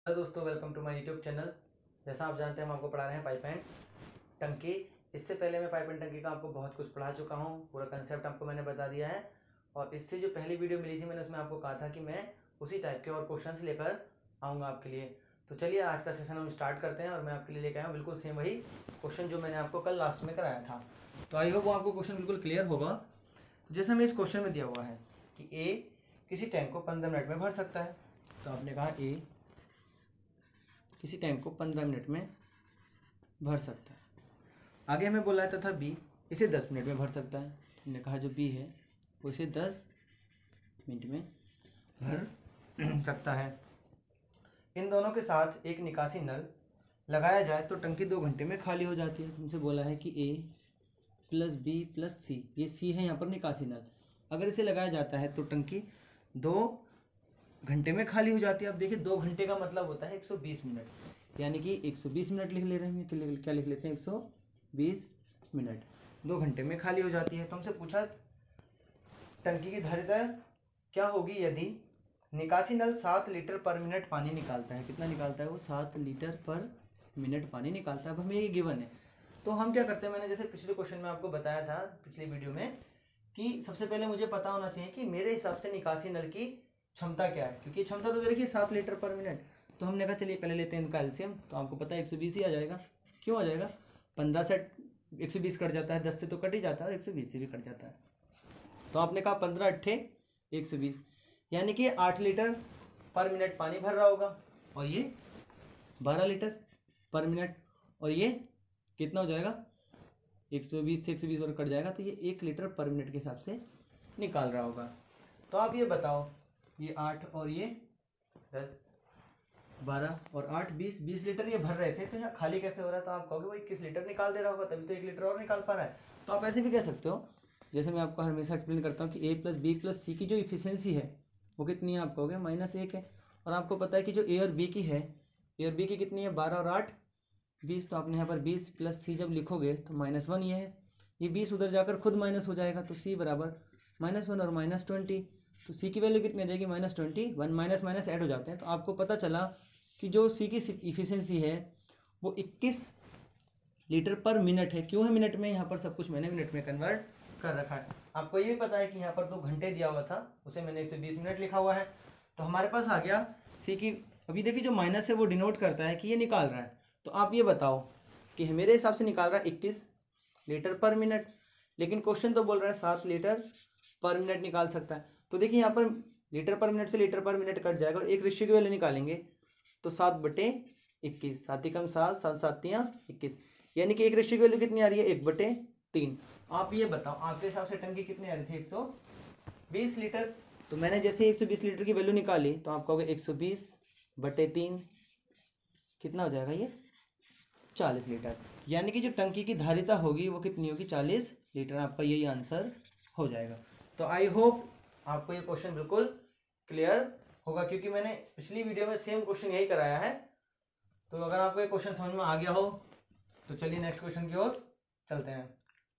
Hello दोस्तों, welcome to my YouTube channel. जैसा आप जानते हैं, हम आपको पढ़ा रहे हैं पाइप एंड टंकी। इससे पहले मैं पाइप एंड टंकी का आपको बहुत कुछ पढ़ा चुका हूँ, पूरा कंसेप्ट आपको मैंने बता दिया है। और इससे जो पहली वीडियो मिली थी, मैंने उसमें आपको कहा था कि मैं उसी टाइप के और क्वेश्चंस लेकर आऊँगा आपके लिए। तो चलिए आज का सेशन हम स्टार्ट करते हैं और मैं आपके लिए लेकर आया हूँ बिल्कुल सेम वही क्वेश्चन जो मैंने आपको कल लास्ट में कराया था। तो आई होप वो आपको क्वेश्चन बिल्कुल क्लियर होगा। तो जैसे हमें इस क्वेश्चन में दिया हुआ है कि ए किसी टैंक को 15 मिनट में भर सकता है। तो आपने कहा ए किसी टैंक को 15 मिनट में भर सकता है। आगे हमें बोला था बी इसे 10 मिनट में भर सकता है। हमने कहा जो बी है वो इसे 10 मिनट में भर सकता है। इन दोनों के साथ एक निकासी नल लगाया जाए तो टंकी 2 घंटे में खाली हो जाती है। तुमसे बोला है कि A plus B plus C, ये सी है यहाँ पर निकासी नल, अगर इसे लगाया जाता है तो टंकी 2 घंटे में खाली हो जाती है। अब देखिए 2 घंटे का मतलब होता है 120 मिनट, यानी कि 120 मिनट लिख ले रहे हैं। क्या लिख लेते हैं 120 मिनट 2 घंटे में खाली हो जाती है। तो हमसे पूछा टंकी की धारिता क्या होगी यदि निकासी नल 7 लीटर पर मिनट पानी निकालता है। कितना निकालता है वो? 7 लीटर पर मिनट पानी निकालता है। अब हमें ये गिवन है, तो हम क्या करते हैं, मैंने जैसे पिछले क्वेश्चन में आपको बताया था पिछली वीडियो में कि सबसे पहले मुझे पता होना चाहिए कि मेरे हिसाब से निकासी नल की क्षमता क्या है, क्योंकि क्षमता तो देखिए 7 लीटर पर मिनट। तो हमने कहा चलिए पहले लेते हैं इनका एलसीएम। तो आपको पता है 120 ही आ जाएगा। क्यों आ जाएगा? 15 से 120 कट जाता है, 10 से तो कट ही जाता है और 120 से भी कट जाता है। तो आपने कहा 15 अट्ठे 120, यानी कि 8 लीटर पर मिनट पानी भर रहा होगा, और ये 12 लीटर पर मिनट, और ये कितना हो जाएगा? 120 से 120 और कट जाएगा, तो ये 1 लीटर पर मिनट के हिसाब से निकाल रहा होगा। तो आप ये बताओ, ये 8 और ये 10 12 और 8 20 लीटर ये भर रहे थे, तो यहाँ खाली कैसे हो रहा है? तो आप कहोगे वो 21 लीटर निकाल दे रहा होगा, तभी तो 1 लीटर और निकाल पा रहा है। तो आप ऐसे भी कह सकते हो, जैसे मैं आपको हमेशा एक्सप्लेन करता हूँ कि A plus B plus C की जो इफिशियंसी है वो कितनी है? आप कहोगे -1 है। और आपको पता है कि जो ए और बी की है, ए और बी की कितनी है? 12 और 8 20। तो आपने यहाँ पर 20 प्लस सी जब लिखोगे तो -1 ये है, ये 20 उधर जाकर खुद माइनस हो जाएगा, तो सी बराबर -1 और -20। तो सी की वैल्यू कितनी आ जाएगी? -20। 1 माइनस माइनस ऐड हो जाते हैं। तो आपको पता चला कि जो सी की इफिशियंसी है वो 21 लीटर पर मिनट है। क्यों है मिनट में? यहाँ पर सब कुछ मैंने मिनट में कन्वर्ट कर रखा है। आपको ये भी पता है कि यहाँ पर 2 घंटे दिया हुआ था, उसे मैंने 120 मिनट लिखा हुआ है। तो हमारे पास आ गया सी की। अभी देखिए जो माइनस है वो डिनोट करता है कि ये निकाल रहा है। तो आप ये बताओ कि मेरे हिसाब से निकाल रहा है 21 लीटर पर मिनट, लेकिन क्वेश्चन तो बोल रहा है 7 लीटर पर मिनट निकाल सकता है। तो देखिए यहाँ पर लीटर पर मिनट से लीटर पर मिनट कट जाएगा और एक रेशियो की वैल्यू निकालेंगे, तो 7/21, 7 ही कम 7, 7 7 21, यानी कि एक रेशियो की वैल्यू कितनी आ रही है? 1/3। आप ये बताओ आपके हिसाब से टंकी कितनी आ रही थी? 120 लीटर। तो मैंने जैसे 120 लीटर की वैल्यू निकाली, तो आप कहोगे 120/3 कितना हो जाएगा? ये 40 लीटर। यानी कि जो टंकी की धारिता होगी वो कितनी होगी? 40 लीटर। आपका यही आंसर हो जाएगा। तो आई होप आपको ये क्वेश्चन बिल्कुल क्लियर होगा, क्योंकि मैंने पिछली वीडियो में सेम क्वेश्चन यही कराया है। तो अगर आपको ये क्वेश्चन समझ में आ गया हो तो चलिए नेक्स्ट क्वेश्चन की ओर चलते हैं।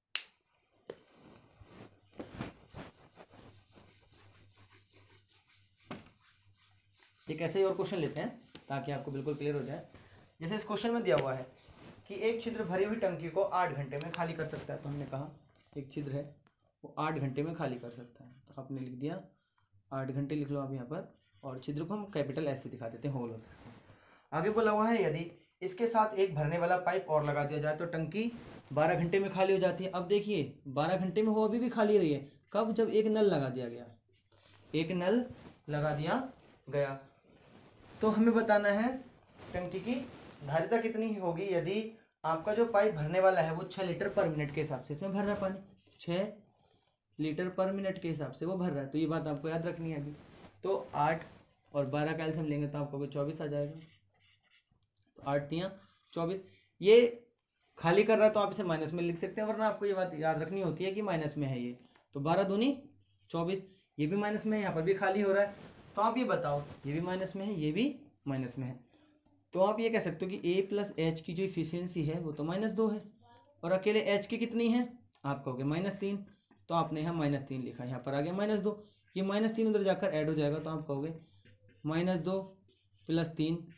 एक ऐसे ही और क्वेश्चन लेते हैं ताकि आपको बिल्कुल क्लियर हो जाए। जैसे इस क्वेश्चन में दिया हुआ है कि एक छिद्र भरी हुई टंकी को 8 घंटे में खाली कर सकता है। तो हमने कहा एक छिद्र है वो 8 घंटे में खाली कर सकता है, तो आपने लिख दिया 8 घंटे लिख लो आप यहाँ पर, और छिद्र को हम कैपिटल एस से दिखा देते हैं, होल होता है। आगे बोला हुआ है यदि इसके साथ एक भरने वाला पाइप और लगा दिया जाए तो टंकी 12 घंटे में खाली हो जाती है। अब देखिए 12 घंटे में वो अभी भी खाली रही है। कब? जब एक नल लगा दिया गया, एक नल लगा दिया गया। तो हमें बताना है टंकी की धारिता कितनी होगी यदि आपका जो पाइप भरने वाला है वो 6 लीटर पर मिनट के हिसाब से इसमें भर रहा है पानी, 6 लीटर पर मिनट के हिसाब से वो भर रहा है। तो ये बात आपको याद रखनी है अभी। तो 8 और 12 का एलसीएम लेंगे तो आपको 24 आ जाएगा। तो 8 तियाँ 24, ये खाली कर रहा है तो आप इसे माइनस में लिख सकते हैं, वरना आपको ये बात याद रखनी होती है कि माइनस में है ये। तो 12 दूनी 24, ये भी माइनस में है, यहाँ पर भी खाली हो रहा है। तो आप ये बताओ, ये भी माइनस में है, ये भी माइनस में है। तो आप ये कह सकते हो कि ए प्लस एच की जो इफिशियंसी है वो तो -2 है, और अकेले एच की कितनी है? आप कहोगे -3। तो आपने यहाँ -3 लिखा, यहाँ पर आ गया -2। ये -3 उधर जाकर ऐड हो जाएगा, तो आप कहोगे -2 + 3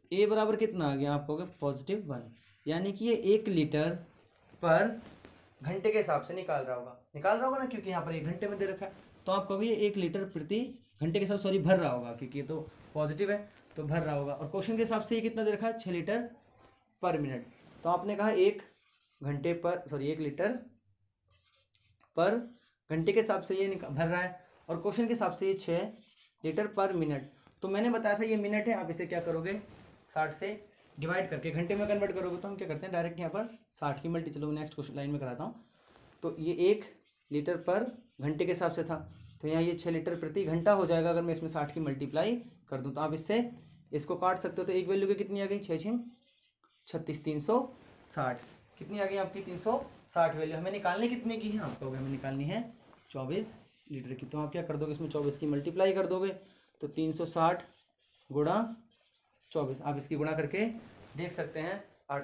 ए बराबर कितना आ गया, आप कहोगे +1, यानी कि ये 1 लीटर पर घंटे के हिसाब से निकाल रहा होगा ना, क्योंकि यहाँ पर 1 घंटे में दे रखा है। तो आप कहोगे ये 1 लीटर प्रति घंटे के साथ भर रहा होगा, क्योंकि ये तो पॉजिटिव है तो भर रहा होगा। और क्वेश्चन के हिसाब से ये कितना दे रखा है, 6 लीटर पर मिनट। तो आपने कहा 1 लीटर पर घंटे के हिसाब से ये भर रहा है, और क्वेश्चन के हिसाब से ये 6 लीटर पर मिनट। तो मैंने बताया था ये मिनट है, आप इसे क्या करोगे 60 से डिवाइड करके घंटे में कन्वर्ट करोगे। तो हम क्या करते हैं डायरेक्ट यहाँ पर 60 की मल्टी, चलो नेक्स्ट क्वेश्चन लाइन में कराता हूँ। तो ये 1 लीटर पर घंटे के हिसाब से था, तो यहाँ ये 6 लीटर प्रति घंटा हो जाएगा अगर मैं इसमें 60 की मल्टीप्लाई कर दूँ। तो आप इससे इसको काट सकते हो। तो एक वैल्यू की कितनी आ गई, 6 36 360 कितनी आ गई आपकी 360 वैल्यू। हमें निकालनी कितने की है, आपको हमें निकालनी है 24 लीटर की। तो आप क्या कर दोगे, इसमें 24 की मल्टीप्लाई कर दोगे। तो 360 गुणा 24, आप इसकी गुणा करके देख सकते हैं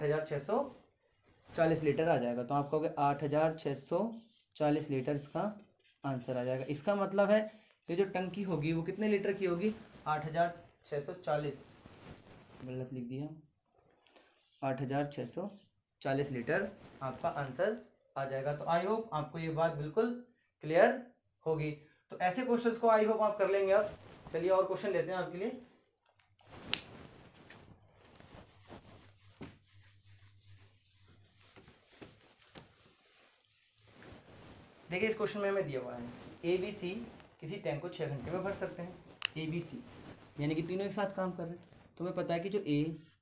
8640 लीटर आ जाएगा। तो आप कहोगे 8640 लीटर इसका आंसर आ जाएगा। इसका मतलब है ये जो टंकी होगी वो कितने लीटर की होगी, 8640, गलत लिख दिया, 8640 लीटर आपका आंसर आ जाएगा। तो आई होप आपको ये बात बिल्कुल क्लियर होगी। तो ऐसे क्वेश्चंस को आई होप आप कर लेंगे। अब चलिए और क्वेश्चन लेते हैं आपके लिए। देखिए इस क्वेश्चन में हमें दिया हुआ है ABC किसी टैंक को 6 घंटे में भर सकते हैं। ABC यानी कि तीनों एक साथ काम कर रहे हैं। तो हमें पता है कि जो A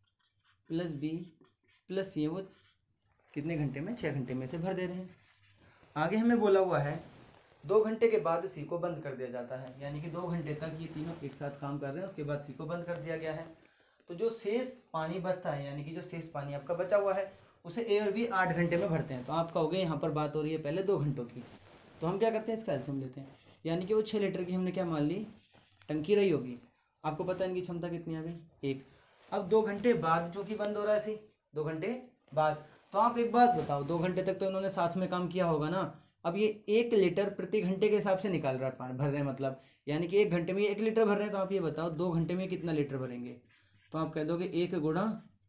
+ B + C है वो कितने घंटे में, 6 घंटे में से भर दे रहे हैं। आगे हमें बोला हुआ है 2 घंटे के बाद C को बंद कर दिया जाता है, यानी कि 2 घंटे तक ये तीनों एक साथ काम कर रहे हैं, उसके बाद C को बंद कर दिया गया है। तो जो शेष पानी बचता है, यानी कि जो शेष पानी आपका बचा हुआ है उसे A और B 8 घंटे में भरते हैं। तो आप कहोगे यहाँ पर बात हो रही है पहले 2 घंटों की, तो हम क्या करते हैं इसका एलसीएम लेते हैं, यानी कि वो 6 लीटर की हमने क्या मान ली, टंकी रही होगी। आपको पता है इनकी क्षमता कितनी आ गई, 1। अब 2 घंटे बाद जो कि बंद हो रहा है सी, 2 घंटे बाद। तो आप एक बात बताओ, 2 घंटे तक तो इन्होंने साथ में काम किया होगा ना। अब ये 1 लीटर प्रति घंटे के हिसाब से निकाल रहा है पानी, भर रहे हैं मतलब, यानी कि 1 घंटे में ये 1 लीटर भर रहे हैं। तो आप ये बताओ 2 घंटे में कितना लीटर भरेंगे। तो आप कह दोगे 1 गुणा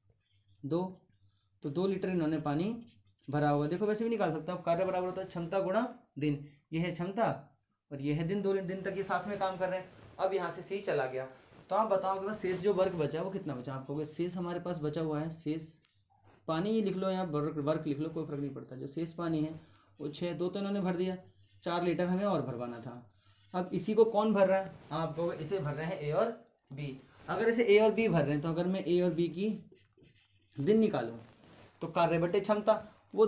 2, तो 2 लीटर इन्होंने पानी भरा होगा। देखो वैसे भी निकाल सकते हो आप, कार्य बराबर होता है क्षमता गुणा दिन। ये है क्षमता और ये है दिन, 2 दिन तक ये साथ में काम कर रहे हैं। अब यहाँ से सी चला गया। तो आप बताओगे बस शेष जो वर्क बचा है वो कितना बचा। आप कहोगे शेष हमारे पास बचा हुआ है, शेष पानी लिख लो, यहाँ वर्क लिख लो, कोई फर्क नहीं पड़ता। जो शेष पानी है वो 6, 2 तो इन्होंने भर दिया, 4 लीटर हमें और भरवाना था। अब इसी को कौन भर रहा है, आप कहोगे इसे भर रहे हैं ए और बी। अगर इसे ए और बी भर रहे हैं तो अगर मैं ए और बी की दिन निकालूं तो कार्य बटे क्षमता, वो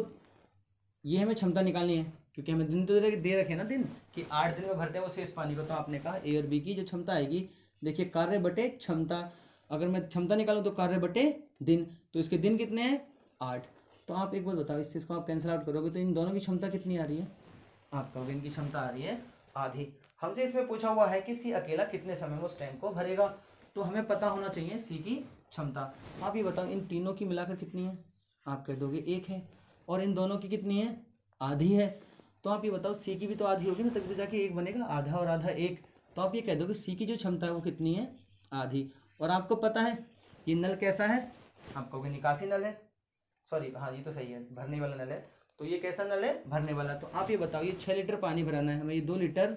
ये हमें क्षमता निकालनी है क्योंकि हमें दिन तो दे रखे ना दिन कि 8 दिन में भरते हैं वो शेष पानी को। तो आपने कहा ए और बी की जो क्षमता आएगी, देखिए कार्य बटे क्षमता, अगर मैं क्षमता निकालूं तो कार्य बटे दिन, तो इसके दिन कितने हैं 8। तो आप एक बार बताओ, इस चीज़ को आप कैंसिल आउट करोगे तो इन दोनों की क्षमता कितनी आ रही है, आप कहोगे इनकी क्षमता आ रही है आधी। हमसे इसमें पूछा हुआ है कि सी अकेला कितने समय में उस टैंक को भरेगा, तो हमें पता होना चाहिए सी की क्षमता। आप ये बताओ इन तीनों की मिलाकर कितनी है, आप कह दोगे 1 है, और इन दोनों की कितनी है, आधी है। तो आप ये बताओ सी की भी तो आधी होगी ना, तभी तो जाके 1 बनेगा, आधा और आधा 1। तो आप ये कह दोगे सी की जो क्षमता है वो कितनी है, आधी। और आपको पता है ये नल कैसा है, आप कहोगे निकासी नल है, सॉरी हाँ ये तो सही है, भरने वाला नल है। तो ये कैसा नल है, भरने वाला। तो आप ये बताओ ये 6 लीटर पानी भराना है हमें, ये 2 लीटर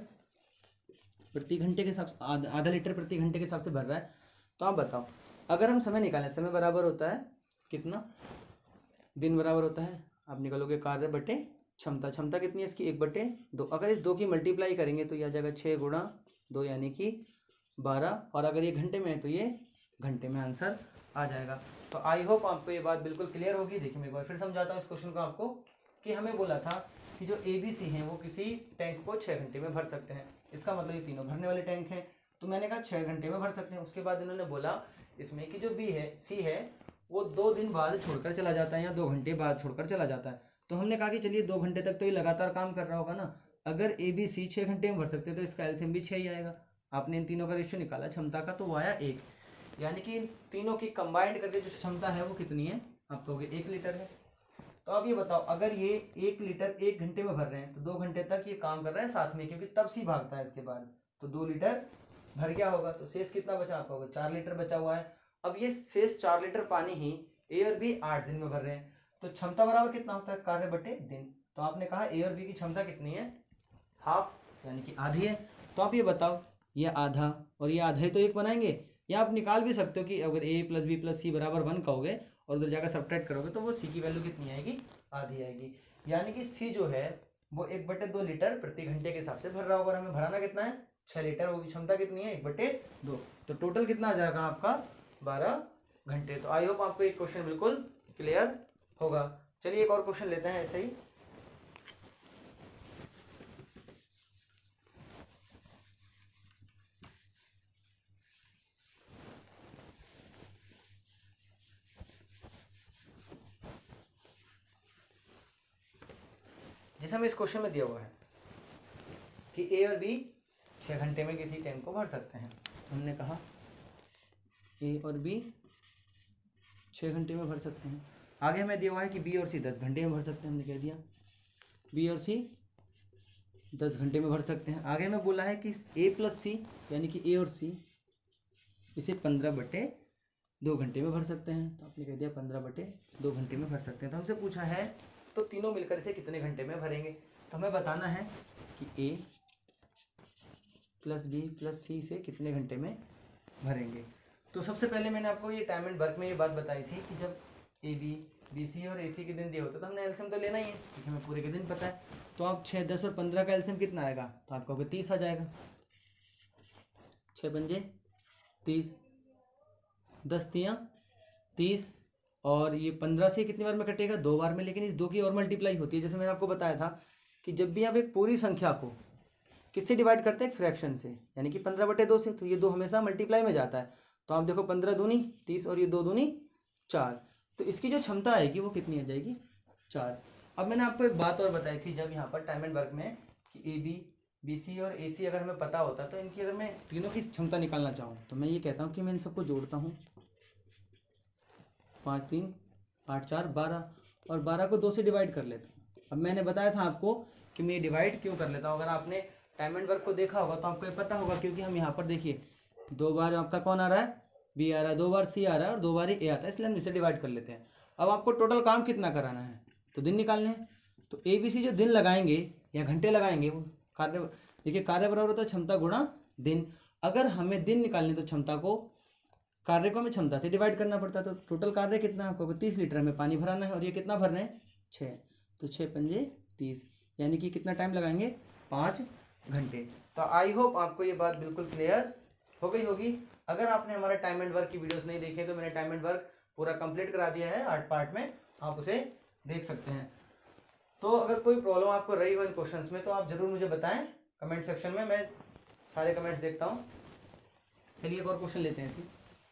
प्रति घंटे के हिसाब से, आधा लीटर प्रति घंटे के हिसाब से भर रहा है। तो आप बताओ अगर हम समय निकालें, समय बराबर होता है कितना, दिन बराबर होता है, आप निकालोगे कार्य बटे क्षमता। क्षमता कितनी है इसकी, 1/2। अगर इस 2 की मल्टीप्लाई करेंगे तो यह आ जाएगा 6 गुणा 2 यानी कि 12, और अगर ये घंटे में है तो ये घंटे में आंसर आ जाएगा। तो आई होप आपको ये बात बिल्कुल क्लियर होगी। देखिए मैं एक बार फिर समझाता हूँ इस क्वेश्चन को आपको, कि हमें बोला था कि जो ABC हैं वो किसी टैंक को 6 घंटे में भर सकते हैं। इसका मतलब ये तीनों भरने वाले टैंक हैं, तो मैंने कहा 6 घंटे में भर सकते हैं। उसके बाद इन्होंने बोला इसमें कि जो C है वो 2 दिन बाद छोड़कर चला जाता है या 2 घंटे बाद छोड़कर चला जाता है। तो हमने कहा कि चलिए 2 घंटे तक तो ये लगातार काम कर रहा होगा ना, अगर ABC 6 घंटे में भर सकते तो इसका एलसीएम भी 6 ही आएगा। आपने इन तीनों का रेशियो निकाला क्षमता का तो वो आया 1, यानी कि इन तीनों की कंबाइंड करके जो क्षमता है वो कितनी है, आप कहोगे 1 लीटर है। तो आप ये बताओ अगर ये 1 लीटर 1 घंटे में भर रहे हैं तो 2 घंटे तक ये काम कर रहे हैं साथ में, क्योंकि तब सी भागता है इसके बाद, तो 2 लीटर भर गया होगा। तो शेष कितना बचा, आप कहोगे 4 लीटर बचा हुआ है। अब ये शेष 4 लीटर पानी ही ए और बी 8 दिन में भर रहे हैं, तो क्षमता बराबर कितना होता है, कार्य बटे दिन। तो आपने कहा ए और बी की क्षमता कितनी है, हाफ, यानी कि आधी है। तो आप ये बताओ, ये आधा और ये आधा ही तो एक बनाएंगे, या आप निकाल भी सकते हो कि अगर A plus B plus C बराबर 1 कहोगे और उधर जाकर सब्ट्रैक्ट करोगे तो वो सी की वैल्यू कितनी आएगी, आधी आएगी। यानी कि सी जो है वो 1/2 लीटर प्रति घंटे के हिसाब से भर रहा होगा, और हमें भराना कितना है 6 लीटर, वो की क्षमता कितनी है 1/2, तो टोटल कितना आ जाएगा आपका 12 घंटे। तो आई होप आपको एक क्वेश्चन बिल्कुल क्लियर होगा। चलिए एक और क्वेश्चन लेते हैं ऐसे ही। जैसे हमें इस क्वेश्चन में दिया हुआ है कि ए और बी 6 घंटे में किसी टैंक को भर सकते हैं, हमने कहा ए और बी 6 घंटे में भर सकते हैं। आगे हमें दिया हुआ है कि बी और सी 10 घंटे में भर सकते हैं, हमने कह दिया बी और सी 10 घंटे में भर सकते हैं। आगे हमें बोला है कि ए प्लस सी यानी कि ए और सी इसे 15/2 घंटे में भर सकते हैं, तो आपने कह दिया 15/2 घंटे में भर सकते हैं। तो हमसे पूछा है तो तीनों मिलकर इसे कितने घंटे में भरेंगे, तो हमें बताना है कि A plus B plus C से कितने घंटे में भरेंगे। तो सबसे पहले मैंने आपको ये टाइम एंड वर्क में ये बात बताई थी कि जब ए बी बी सी और ए सी के दिन दिए होते तो हमने एलसीएम तो लेना ही है, क्योंकि हमें पूरे के दिन पता है। तो आप 6, 10 और 15 का एलसीएम कितना आएगा, तो आपका 30 आ जाएगा, 6 पंजे 30, 10 तियाँ 30, और ये 15 से कितनी बार में कटेगा, 2 बार में, लेकिन इस 2 की और मल्टीप्लाई होती है। जैसे मैंने आपको बताया था कि जब भी आप एक पूरी संख्या को किससे डिवाइड करते हैं, एक फ्रैक्शन से, यानी कि 15/2 से, तो ये 2 हमेशा मल्टीप्लाई में जाता है। तो आप देखो 15 दूनी 30 और ये 2 दूनी 4, तो इसकी जो क्षमता आएगी वो कितनी आ जाएगी, 4। अब मैंने आपको एक बात और बताई थी जब यहाँ पर टाइम एंड वर्क में कि ए बी बी सी और ए सी अगर हमें पता होता तो इनकी अगर मैं तीनों की क्षमता निकालना चाहूँ तो मैं ये कहता हूँ कि मैं इन सबको जोड़ता हूँ, 5 3 8 4 12, और 12 को 2 से डिवाइड कर लेता हूँ। अब मैंने बताया था आपको कि मैं डिवाइड क्यों कर लेता हूँ, अगर आपने टाइम एंड वर्क को देखा होगा तो आपको ये पता होगा, क्योंकि हम यहाँ पर देखिए 2 बार आपका कौन आ रहा है, बी आ रहा है, 2 बार सी आ रहा है और 2 बार ए आता है, इसलिए हम इसे डिवाइड कर लेते हैं। अब आपको टोटल काम कितना कराना है, तो दिन निकालने हैं। तो ए बी सी जो दिन लगाएंगे या घंटे लगाएंगे वो कार्य, देखिए कार्य बराबर होता है क्षमता गुणा दिन। अगर हमें दिन निकालने तो क्षमता को, कार्य को हमें क्षमता से डिवाइड करना पड़ता है। तो टोटल कार्य कितना है आपको, 30 लीटर में पानी भराना है, और ये कितना भर रहे हैं 6, तो 6 पंजे 30, यानी कि कितना टाइम लगाएंगे 5 घंटे। तो आई होप आपको ये बात बिल्कुल क्लियर हो गई होगी। अगर आपने हमारा टाइम एंड वर्क की वीडियोस नहीं देखी तो मैंने टाइम एंड वर्क पूरा कंप्लीट करा दिया है 8 पार्ट में, आप उसे देख सकते हैं। तो अगर कोई प्रॉब्लम आपको रही हो इन क्वेश्चंस में तो आप जरूर मुझे बताएं कमेंट सेक्शन में, मैं सारे कमेंट्स देखता हूँ। चलिए एक और क्वेश्चन लेते हैं इसी।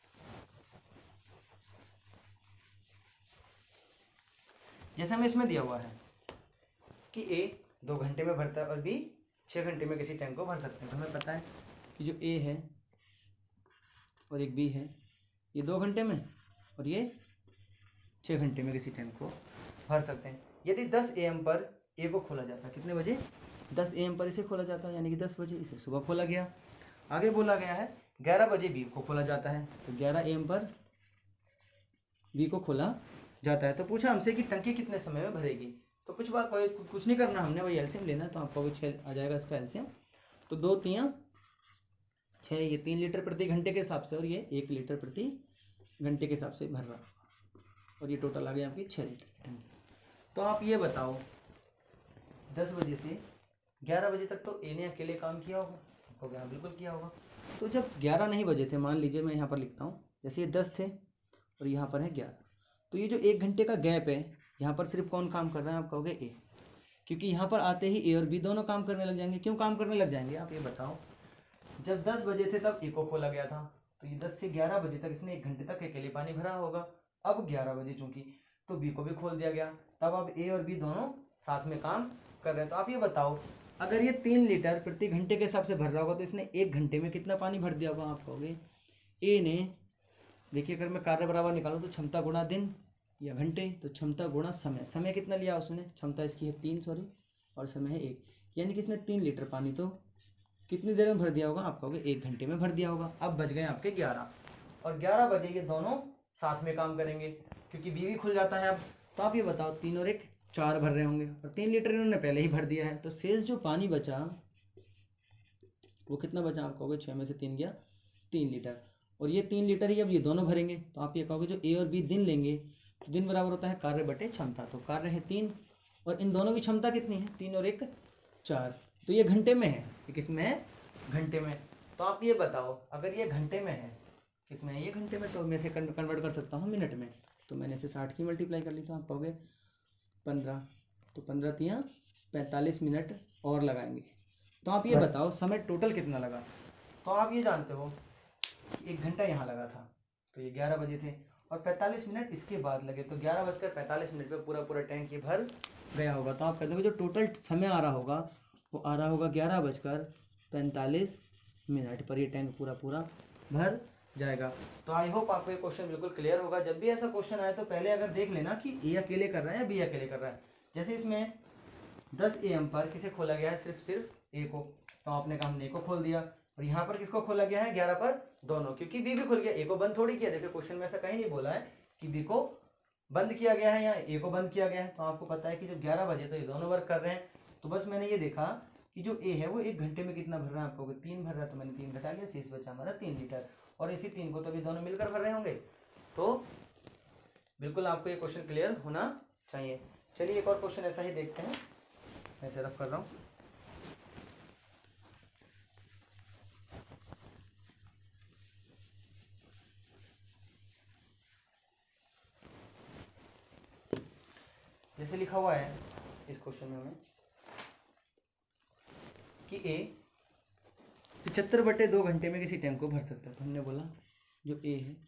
जैसे हमें इसमें दिया हुआ है कि ए 2 घंटे में भरता है और बी 6 घंटे में किसी टैंक को भर सकते हैं। तो हमें पता है कि जो ए है और एक बी है, ये 2 घंटे में और ये 6 घंटे में किसी टैंक को भर सकते हैं। यदि 10 AM पर ए को खोला जाता है, कितने बजे, 10 AM पर इसे खोला जाता है, यानी कि 10 बजे इसे सुबह खोला गया। आगे बोला गया है 11 बजे बी को खोला जाता है, तो 11 AM पर बी को खोला जाता है। तो पूछा हमसे कि टंकी कितने समय में भरेगी, तो कुछ नहीं करना, हमने वही एलसीएम लेना है, तो आपको 6 आ जाएगा इसका एलसीएम। तो 2 तियाँ 6, ये 3 लीटर प्रति घंटे के हिसाब से, और ये 1 लीटर प्रति घंटे के हिसाब से भर रहा, और ये टोटल आ गया आपकी 6 लीटर की टंकी। तो आप ये बताओ 10 बजे से 11 बजे तक तो ए ने अकेले काम किया होगा, हो गया बिल्कुल किया होगा। तो जब 11 नहीं बजे थे, मान लीजिए मैं यहाँ पर लिखता हूँ, जैसे ये 10 थे और यहाँ पर है 11, तो ये जो 1 घंटे का गैप है यहाँ पर सिर्फ कौन काम कर रहा है, आप कहोगे ए, क्योंकि यहाँ पर आते ही ए और बी दोनों काम करने लग जाएंगे। क्यों काम करने लग जाएंगे आप ये बताओ, जब 10 बजे थे तब ए को खोला गया था, तो ये 10 से 11 बजे तक इसने 1 घंटे तक अकेले पानी भरा होगा। अब 11 बजे चूंकि तो बी को भी खोल दिया गया, तब अब ए और बी दोनों साथ में काम कर रहे हैं। तो आप ये बताओ अगर ये 3 लीटर प्रति घंटे के हिसाब से भर रहा होगा तो इसने 1 घंटे में कितना पानी भर दिया होगा, आप कहोगे ए ने, देखिए अगर मैं कार्य बराबर निकालूँ तो क्षमता गुणा दिन या घंटे, तो क्षमता गुणा समय, समय कितना लिया उसने, क्षमता इसकी है 3 सॉरी, और समय है 1, यानी कि इसने 3 लीटर पानी तो कितनी देर में भर दिया होगा, आप कहोगे 1 घंटे में भर दिया होगा। अब बच गए आपके 11, और 11 बजे ये दोनों साथ में काम करेंगे क्योंकि बी भी खुल जाता है अब। तो आप ये बताओ 3 और 1 4 भर रहे होंगे और 3 लीटर इन्होंने पहले ही भर दिया है, तो शेष जो पानी बचा वो कितना बचा? आप कहोगे 6 में से 3 गया 3 लीटर, और ये 3 लीटर ही अब ये दोनों भरेंगे। तो आप ये कहोगे जो ए और बी दिन लेंगे तो दिन बराबर होता है कार्य बटे क्षमता, तो कार्य है 3 और इन दोनों की क्षमता कितनी है? 3 और 1 4, तो ये घंटे में है। ये किसमें है? घंटे में। तो आप ये बताओ अगर ये घंटे में है, किसमें है? ये घंटे में, तो मैं इसे कन्वर्ट कर सकता हूँ मिनट में। तो मैंने इसे 60 की मल्टीप्लाई कर ली, तो आप कहोगे 15, तो 15 तियाँ 45 मिनट और लगाएंगे। तो आप ये बताओ समय टोटल कितना लगा? तो आप ये जानते हो 1 घंटा यहाँ लगा था, तो ये 11 बजे थे और 45 मिनट इसके बाद लगे, तो 11:45 में पूरा टैंक ये भर गया होगा। तो आप कहते हो जो टोटल समय आ रहा होगा वो आ रहा होगा 11:45 पर ये टैंक पूरा भर जाएगा। तो आई होप आपको ये क्वेश्चन बिल्कुल क्लियर होगा। जब भी ऐसा क्वेश्चन आए तो पहले अगर देख लेना कि ए अकेले कर रहा है या बी अकेले कर रहा है। जैसे इसमें 10 AM पर किसे खोला गया है? सिर्फ ए को, तो आपने कहा हमने ए को खोल दिया, और यहाँ पर किसको खोला गया है? 11 पर दोनों, क्योंकि बी भी खुल गया, ए को बंद थोड़ी किया। देखिए क्वेश्चन में ऐसा कहीं नहीं बोला है कि बी को बंद किया गया है या ए को बंद किया गया है। तो आपको पता है कि जब 11 बजे तो ये दोनों वर्क कर रहे हैं, तो बस मैंने ये देखा कि जो ए है वो 1 घंटे में कितना भर रहा है? आपको 3 भर रहा है, तो मैंने 3 घटा लिया, शेष बचा हमारा 3 लीटर, और इसी 3 को तो अभी दोनों मिलकर भर रहे होंगे। तो बिल्कुल आपको ये क्वेश्चन क्लियर होना चाहिए। चलिए एक और क्वेश्चन ऐसा ही देखते हैं, मैं इसे रफ कर रहा हूँ। जैसे लिखा हुआ है इस क्वेश्चन में हमें कि ए 75/2 घंटे में किसी टैंक को भर सकता है। तो हमने बोला जो ए है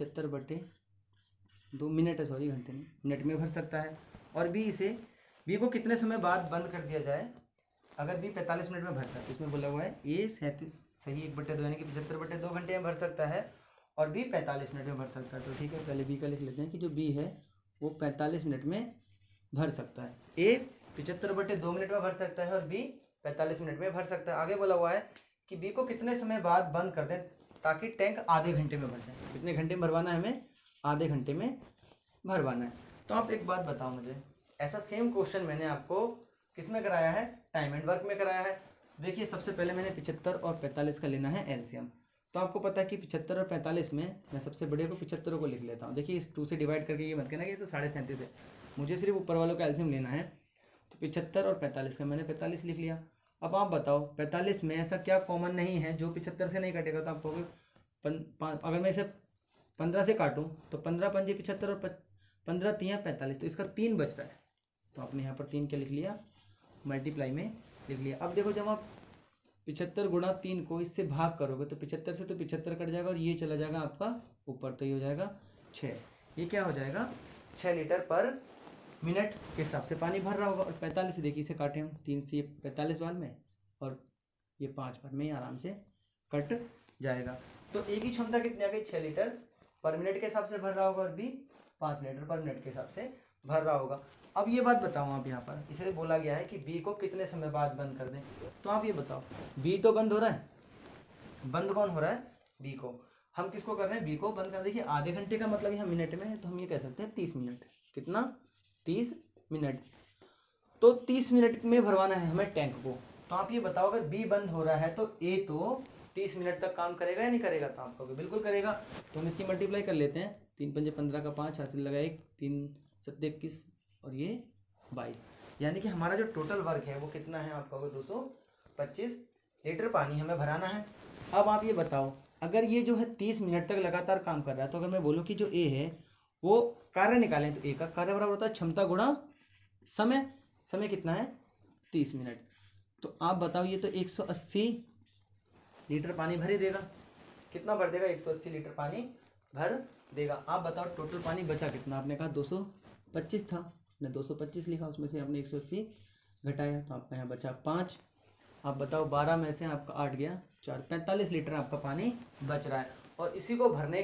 75/2 मिनट है, सॉरी घंटे में, मिनट में भर सकता है। और बी को कितने समय बाद बंद कर दिया जाए अगर बी 45 मिनट में भरता है? तो इसमें बोला हुआ है ए 37 सही 1/2 यानी कि 75/2 घंटे में भर सकता है और बी 45 मिनट में भर सकता है। तो ठीक है, पहले बी का लिख लेते हैं कि जो बी है वो 45 मिनट में भर सकता है। ए 75/2 मिनट में भर सकता है और बी 45 मिनट में भर सकता है। आगे बोला हुआ है कि बी को कितने समय बाद बंद कर दें ताकि टैंक आधे घंटे में भर जाए। कितने घंटे में भरवाना है हमें? आधे घंटे में भरवाना है। तो आप एक बात बताओ मुझे, ऐसा सेम क्वेश्चन मैंने आपको किस में कराया है? टाइम एंड वर्क में कराया है। देखिए सबसे पहले मैंने 75 और 45 का लेना है एलसीएम। तो आपको पता है कि 75 और 45 में मैं सबसे बड़े को 75 को लिख लेता हूँ। देखिए इस 2 से डिवाइड करके ये मत कहना कि ये तो 37.5 है, मुझे सिर्फ ऊपर वालों का एलसीएम लेना है। तो 75 और 45 का मैंने 45 लिख लिया। अब आप बताओ 45 में ऐसा क्या कॉमन नहीं है जो 75 से नहीं कटेगा? तो आप कहोगे अगर मैं इसे 15 से काटूँ तो 15 पंजे 75 और 15 तियाँ 45, तो इसका 3 बच रहा है। तो आपने यहाँ पर 3 क्या लिख लिया? मल्टीप्लाई में लिख लिया। अब देखो जब आप 75 गुणा 3 को इससे भाग करोगे तो 75 से तो 75 कट जाएगा और ये चला जाएगा आपका ऊपर, तो ये हो जाएगा 6। ये क्या हो जाएगा? 6 लीटर पर मिनट के हिसाब से पानी भर रहा होगा। और 45 देखिए इसे काटे हम 3 से 45 बार में और ये 5 बार में आराम से कट जाएगा। तो ए की क्षमता कितनी आ गई? 6 लीटर पर मिनट के हिसाब से भर रहा होगा और बी 5 लीटर पर मिनट के हिसाब से भर रहा होगा। अब ये बात बताओ, आप यहाँ पर इसे बोला गया है कि बी को कितने समय बाद बंद कर दें। तो आप ये बताओ बी तो बंद हो रहा है, बंद कौन हो रहा है? बी को। हम किसको कर रहे हैं? बी को बंद कर। देखिए आधे घंटे का मतलब यहाँ मिनट में है, तो हम ये कह सकते हैं 30 मिनट। कितना? 30 मिनट। तो 30 मिनट में भरवाना है हमें टैंक को। तो आप ये बताओ अगर बी बंद हो रहा है तो ए तो 30 मिनट तक काम करेगा या नहीं करेगा? तो आप कहोगे बिल्कुल करेगा। तो हम इसकी मल्टीप्लाई कर लेते हैं। 3 पंजे 15 का 5 हासिल लगा 1, 3 7 21 और ये 22, यानी कि हमारा जो टोटल वर्क है वो कितना है? आप कहोगे 225 लीटर पानी हमें भराना है। अब आप ये बताओ अगर ये जो है 30 मिनट तक लगातार काम कर रहा है, तो अगर मैं बोलूँ कि जो ए है वो कार्य निकालें तो ए का कार्य बराबर होता है क्षमता गुणा समय। समय कितना है? 30 मिनट। तो आप बताओ ये तो 180 लीटर पानी भर ही देगा। कितना भर देगा? 180 लीटर पानी भर देगा। आप बताओ टोटल पानी बचा कितना? आपने कहा 225 था, मैंने 225 लिखा, उसमें से आपने 180 घटाया तो आपका यहाँ बचा 5। आप बताओ 12 में से आपका 8 गया 4, 45 लीटर आपका पानी बच रहा है। और इसी को भरने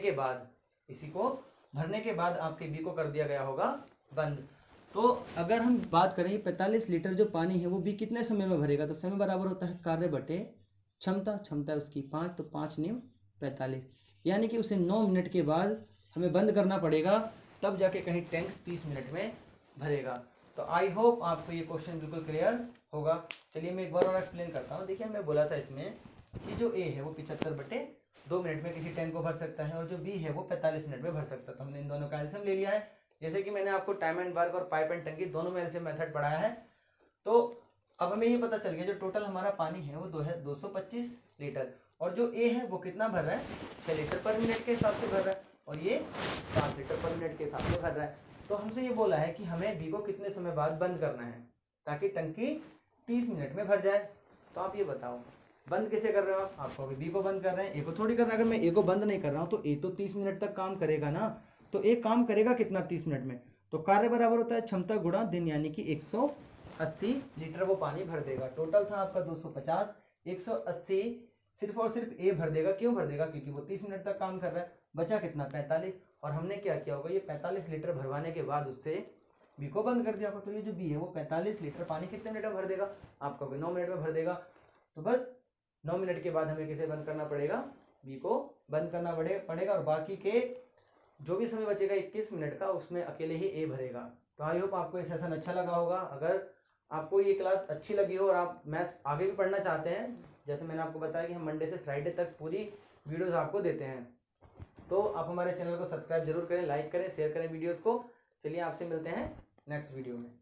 के बाद आपके बी को कर दिया गया होगा बंद। तो अगर हम बात करें 45 लीटर जो पानी है वो बी कितने समय में भरेगा? तो समय बराबर होता है कार्य बटे क्षमता। क्षमता उसकी 5, तो 5 × 45, यानी कि उसे 9 मिनट के बाद हमें बंद करना पड़ेगा, तब जाके कहीं टैंक 30 मिनट में भरेगा। तो आई होप आपको ये क्वेश्चन बिल्कुल क्लियर होगा। चलिए मैं एक बार और एक्सप्लेन करता हूँ। देखिए हमें बोला था इसमें कि जो ए है वो 75/2 मिनट में किसी टैंक को भर सकता है और जो बी है वो 45 मिनट में भर सकता है। तो हमने इन दोनों का एलसीएम ले लिया है। जैसे कि मैंने आपको टाइम एंड वर्क और पाइप एंड टंकी दोनों में एलसीएम मेथड पढ़ाया है। तो अब हमें ये पता चल गया जो टोटल हमारा पानी है वो 225 लीटर, और जो ए है वो कितना भर रहा है, 6 लीटर पर मिनट के हिसाब से भर रहा है, और ये 5 लीटर पर मिनट के हिसाब से भर रहा है। तो हमसे ये बोला है कि हमें बी को कितने समय बाद बंद करना है ताकि टंकी 30 मिनट में भर जाए। तो आप ये बताओ बंद कैसे कर रहे हो आप कहोगे बी को बंद कर रहे हैं, ए को थोड़ी कर रहे हैं। अगर मैं ए को बंद नहीं कर रहा हूँ तो ए तो 30 मिनट तक काम करेगा ना। तो ए काम करेगा कितना 30 मिनट में, तो कार्य बराबर होता है क्षमता गुणा दिन, यानी कि 180 लीटर वो पानी भर देगा। टोटल था आपका 250, 180 सिर्फ और सिर्फ ए भर देगा। क्यों भर देगा, क्योंकि वो 30 मिनट तक काम कर रहा है। बचा कितना 45, और हमने क्या किया होगा, ये 45 लीटर भरवाने के बाद उससे बी को बंद कर दिया होगा। तो ये जो बी है वो 45 लीटर पानी कितने मिनट में भर देगा, आपका 9 मिनट में भर देगा। तो बस 9 मिनट के बाद हमें किसे बंद करना पड़ेगा, बी को बंद करना पड़ेगा, और बाकी के जो भी समय बचेगा 21 मिनट का उसमें अकेले ही ए भरेगा। तो आई होप आपको ये सेशन अच्छा लगा होगा। अगर आपको ये क्लास अच्छी लगी हो और आप मैथ्स आगे भी पढ़ना चाहते हैं, जैसे मैंने आपको बताया कि हम मंडे से फ्राइडे तक पूरी वीडियोस आपको देते हैं, तो आप हमारे चैनल को सब्सक्राइब जरूर करें, लाइक करें, शेयर करें वीडियोस को। चलिए आपसे मिलते हैं नेक्स्ट वीडियो में।